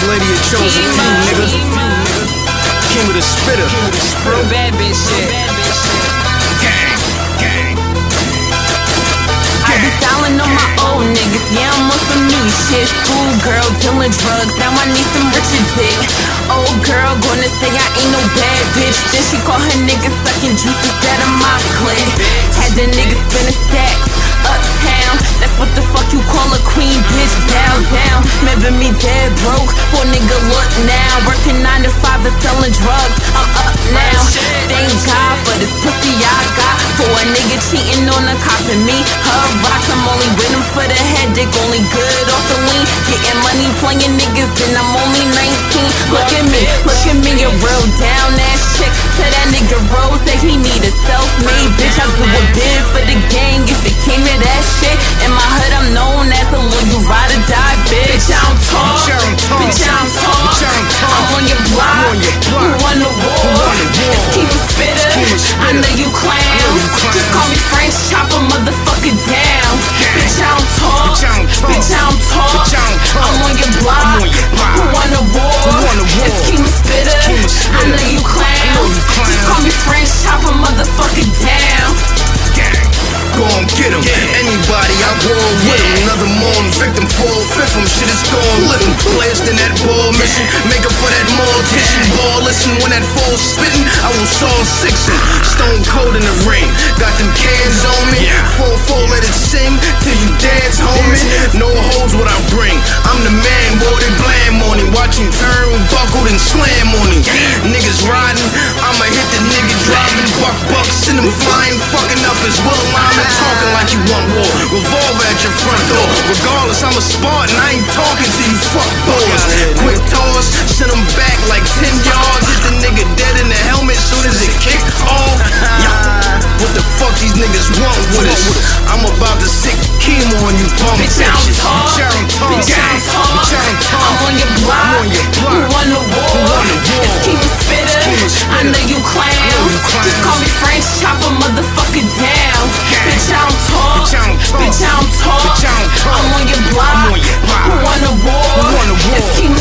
lady had chosen few, nigga. King of the spitter. Real bad bitch shit. Gang, gang. I be styling on my old niggas, yeah, I'm on some new shit. School girl dealing drugs, now I need some richer dick. Old girl gonna say I ain't no bad bitch, then she call her niggas sucking juice instead of my clit. Had the niggas spinning stacks uptown, that's what the fuck you call a queen, bitch. Down, down. Remember me dead broke, poor nigga look now. Working 9 to 5 and selling drugs, I'm up now. Thank God for this pussy I got. For a nigga cheating on a cop and me, her rocks. I'm only with him for the head dick, only good off the lean. Getting money, playing niggas, and I'm only 19. Look at me, a real down ass chick. Tell that nigga Rose that he need a self-made bitch. I do a bid for the gang if it came to that shit. In my hood, I'm known as a loyal ride or die bitch. I don't talk, bitch, I don't talk. I'm on your block, who on the wall? It's King of Spitter, I know you clowns. Just call me French Chopper, motherfucker down. Bitch, I don't talk, bitch, I don't talk. I'm on your block, who on the wall? It's King of Spitter, I know you clowns. Just call me French Chopper, motherfucker down. Go and get him. Anybody I war with him. Another morning victim, 4/5 shit is gone. Listen, players in that ball mission. Make up for that mortician. Ball listen when that falls spitting. I will saw 6 stone cold in the ring. Got them cans on me. 4-4 let it sing till you dance, homie. No holds what I bring. I'm the man, boy, they blam on him. Watch him turn, buckled and slam on him. Niggas riding, I'ma hit the nigga driving. Buck, send him flying, fucking up his will line. Talking like you want war, revolver at your front door. Regardless, I'm a Spartan, I ain't talking to you fuck boys. Quick toss, send him back like 10 yards. Hit the nigga dead in the helmet soon as it kick off. Yo, what the fuck these niggas want with us? I'm about to sick chemo on you bum bitch. bitches. Bitch, I don't talk. I'm on your block, who on the wall? It's King of Spitter, I know you clowns. Just call me French Chopper, motherfucker down. Bitch, I don't talk, bitch, I don't talk. I'm on your block, who on the wall? It's King